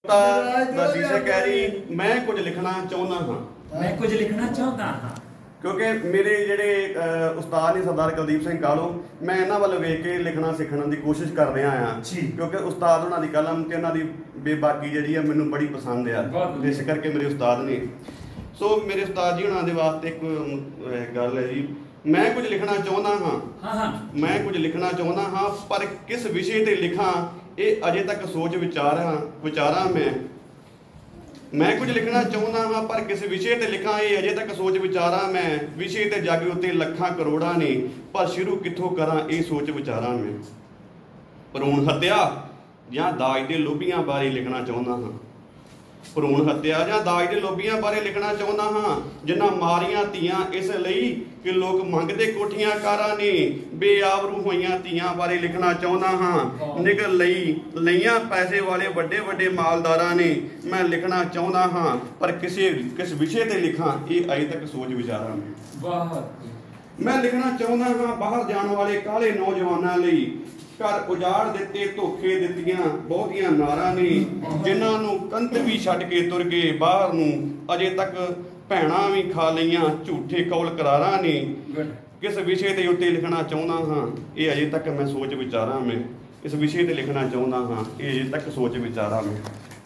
शीशे कह रही मैं कुछ लिखना चाहना हाँ, मैं कुछ लिखना चाहता हाँ क्योंकि मेरे ਜਿਹੜੇ ਉਸਤਾਦ ਨੇ ਸਰਦਾਰ ਕੁਲਦੀਪ ਸਿੰਘ ਕਾਲੋ मैं ਇਹਨਾਂ ਵੱਲ ਵੇਖ ਕੇ ਲਿਖਣਾ ਸਿੱਖਣ ਦੀ ਕੋਸ਼ਿਸ਼ ਕਰ ਰਿਹਾ ਹਾਂ ਕਿਉਂਕਿ ਉਸਤਾਦ ਉਹਨਾਂ ਦੀ ਕਲਮ ਤੇ ਉਹਨਾਂ ਦੀ ਬੇਬਾਕੀ ਜਿਹੜੀ ਆ ਮੈਨੂੰ ਬੜੀ ਪਸੰਦ ਆ ਇਸ ਕਰਕੇ ਮੇਰੇ ਉਸਤਾਦ ਨੇ। ਸੋ ਮੇਰੇ ਉਸਤਾਦ ਜੀ ਉਹਨਾਂ ਦੇ ਵਾਸਤੇ ਇੱਕ ਗੱਲ ਹੈ ਜੀ, मैं कुछ लिखना चाहता हाँ, मैं कुछ लिखना चाहता हाँ पर किस विषय ते लिखा ये अजे तक सोच विचारा मैं कुछ लिखना चाहता हाँ पर किस विषय ते लिखा ये अजे तक सोच विचारा मैं विषय ते जागे उत्ते लखां करोड़ां ने पर शुरू कित्थों करा ये सोच विचारा मैं भरूण हत्या या दाज दे लोभियां बारे लिखना चाहता हाँ, भरूण हत्या या दाज दे लोभियां बारे लिखना चाहता हाँ जिन्हां मारियां धीआं इस लई कि लोग मंगते कोठियां कारां ने बेआबरू होईयां धीआं बारे लिखना चाहता हाँ निगल लईयां पैसे वाले वड्डे वड्डे मालदारां ने मैं लिखना चाहता हाँ पर किस विषय ते लिखा ये अजे तक सोच विचारा में मैं लिखना चाहता हाँ बाहर जाने वाले काले नौजवानों लई घर उजाड़ दिते धोखे दित्तियां बहुतियां नारां ने जिन्हां नूं कंध भी छड्ड के तुर गए बाहर नूं अजे तक भैणां भी खा लईयां झूठे कौल करारां ने किस विषय के उत्ते लिखना चाहता हाँ ये अजे तक मैं सोच विचारा में इस विषय ते लिखना चाहता हाँ ये अजे तक सोच विचारा में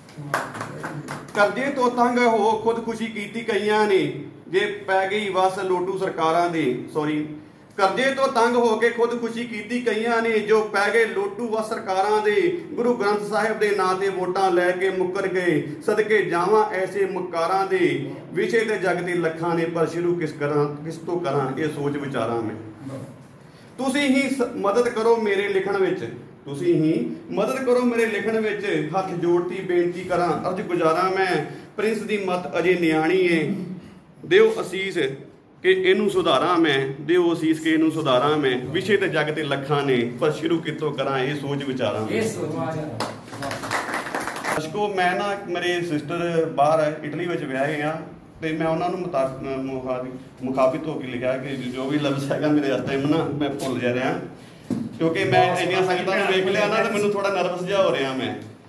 करजे तो तंग हो खुदकुशी कीती कईयां ने जे पै गई वस लोटू सरकारां दे सॉरी करजे तो तंग हो के खुदकुशी कीती कईयां ने जो पै गए लोटू व सरकारां दे गुरु ग्रंथ साहिब दे नां ते वोटां लैके मुकर गए सदके जावां ऐसे मुकारां दे विषय ते जग ते लखां ने पर शुरू किस तो करां ये सोच विचारां में तुसी ही मदद करो मेरे लिखण विच तुसी ही मदद करो मेरे लिखण विच हथ जोड़ती बेनती करां अर्ज गुजारा मैं प्रिंस दी मत अजे न्याणी है दिओ असीस कि इनू सुधारा मैं दिओ असीस के इनू सुधारा मैं विषय ते जग ते लखां ने पर शुरू कितों करा ये सोच विचारा अशको मैं ना मेरे सिस्टर बाहर इटली विच विआहे आ ते मैं उन्होंने मुखाबित होकर लिखा कि जो भी लफ्ज़ है मेरे इस टाइम ना मैं भुल जा रहा क्योंकि मैं इन्नियां संगतां नूं वेख लिया ना तो मैनूं थोड़ा नर्वस जिहा हो रहा मैं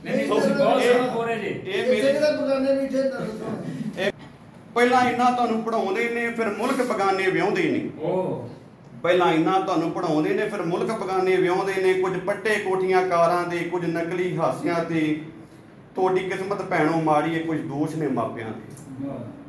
ਪਹਿਲਾਂ ਇੰਨਾ ਤੁਹਾਨੂੰ ਪੜਾਉਂਦੇ ਨੇ ਫਿਰ ਮੁਲਕ ਬਗਾਨੇ ਵਿਆਹੁੰਦੇ ਨੇ ਪਹਿਲਾਂ ਇੰਨਾ ਤੁਹਾਨੂੰ ਪੜਾਉਂਦੇ ਨੇ ਫਿਰ ਮੁਲਕ ਬਗਾਨੇ ਵਿਆਹੁੰਦੇ ਨੇ ਕੁਝ ਪੱਟੇ ਕੋਠੀਆਂ ਕਾਰਾਂ ਦੇ ਕੁਝ ਨਕਲੀ ਹਾਸਿਆਂ ਤੇ ਤੁਹਾਡੀ ਕਿਸਮਤ ਭੈਣੋਂ ਮਾੜੀ ਹੈ ਕੁਝ ਦੋਸ਼ ਨੇ ਮਾਪਿਆਂ ਦੇ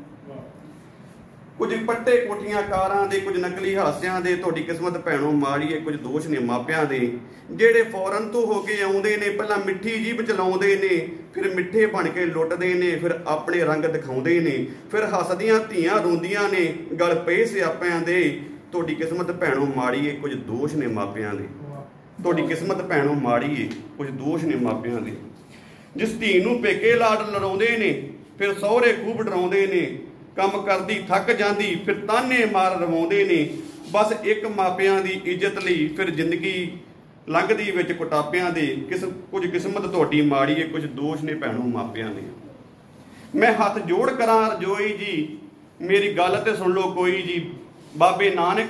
ਕੁਝ ਪੱਟੇ ਕੋਠੀਆਂ ਕਾਰਾਂ ਦੇ ਕੁਝ ਨਕਲੀ ਹਾਸਿਆਂ ਦੇ ਤੁਹਾਡੀ ਕਿਸਮਤ ਭੈਣੋਂ ਮਾੜੀ ਹੈ ਕੁਝ ਦੋਸ਼ ਨੇ ਮਾਪਿਆਂ ਦੇ ਜਿਹੜੇ ਫੌਰਨ ਤੋਂ ਹੋ ਕੇ ਆਉਂਦੇ ਨੇ ਪਹਿਲਾਂ ਮਿੱਠੀ ਜੀਭ ਚਲਾਉਂਦੇ ਨੇ ਫਿਰ ਮਿੱਠੇ ਬਣ ਕੇ ਲੁੱਟਦੇ ਨੇ ਫਿਰ ਆਪਣੇ ਰੰਗ ਦਿਖਾਉਂਦੇ ਨੇ ਫਿਰ ਹੱਸਦੀਆਂ ਧੀਆਂ ਰੋਂਦੀਆਂ ਨੇ ਗਲ ਪਏ ਸਿਆਪਿਆਂ ਦੇ ਤੁਹਾਡੀ ਕਿਸਮਤ ਭੈਣੋਂ ਮਾੜੀ ਹੈ ਕੁਝ ਦੋਸ਼ ਨੇ ਮਾਪਿਆਂ ਦੇ ਤੁਹਾਡੀ ਕਿਸਮਤ ਭੈਣੋਂ ਮਾੜੀ ਹੈ ਕੁਝ ਦੋਸ਼ ਨੇ ਮਾਪਿਆਂ ਦੇ ਜਿਸ ਧੀ ਨੂੰ ਪੇਕੇ ਲਾਡ ਲੜਾਉਂਦੇ ਨੇ ਫਿਰ ਸਹੁਰੇ ਖੂਬ ਡਰਾਉਂਦੇ ਨੇ ਕੰਮ ਕਰਦੀ ਥੱਕ ਜਾਂਦੀ ਫਿਰ ਤਾਨੇ ਮਾਰ ਰਵਾਉਂਦੇ ਨੇ ਬਸ ਇੱਕ ਮਾਪਿਆਂ ਦੀ ਇੱਜ਼ਤ ਲਈ ਫਿਰ ਜ਼ਿੰਦਗੀ ਲੰਘਦੀ ਵਿੱਚ ਕੁਟਾਪਿਆਂ ਦੇ ਕੁਝ ਕਿਸਮਤ ਤੁਹਾਡੀ ਮਾੜੀ ਹੈ ਕੁਝ ਦੋਸ਼ ਨੇ ਭੈਣੋਂ ਮਾਪਿਆਂ ਦੇ ਮੈਂ ਹੱਥ ਜੋੜ ਕਰਾਂ ਰਜੋਈ ਜੀ ਮੇਰੀ ਗੱਲ ਤੇ ਸੁਣ ਲਓ ਕੋਈ ਜੀ ਬਾਬੇ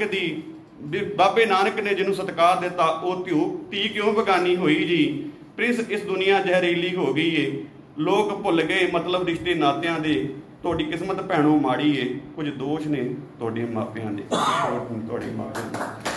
ਨਾਨਕ ਨੇ ਜਿਹਨੂੰ ਸਤਿਕਾਰ ਦਿੱਤਾ ਉਹ ਧੀ ਕਿਉਂ ਬਗਾਨੀ ਹੋਈ ਜੀ ਪ੍ਰਿੰਸ ਇਸ ਦੁਨੀਆ ਜ਼ਹਿਰੀਲੀ ਹੋ ਗਈ ਏ ਲੋਕ ਭੁੱਲ ਗਏ ਮਤਲਬ ਰਿਸ਼ਤੇ ਨਾਤਿਆਂ ਦੇ ਤੁਹਾਡੀ ਕਿਸਮਤ ਭੈਣੋਂ ਮਾੜੀ ਏ ਕੁਝ ਦੋਸ਼ ਨੇ ਤੁਹਾਡੇ ਮਾਪਿਆਂ ਦੇ ਤੁਹਾਡੇ ਮਾਪਿਆਂ ਦੇ